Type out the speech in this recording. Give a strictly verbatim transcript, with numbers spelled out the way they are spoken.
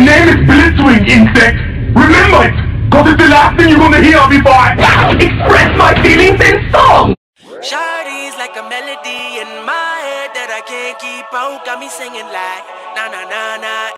name is Blitzwing, insect. Remember it, cause it's the last thing you're gonna hear before I express my feelings in song. Shawty's like a melody in my head that I can't keep out. Got me singing like na na na na.